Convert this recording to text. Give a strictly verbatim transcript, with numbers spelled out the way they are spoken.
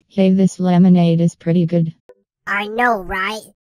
Hey, this lemonade is pretty good. I know, right?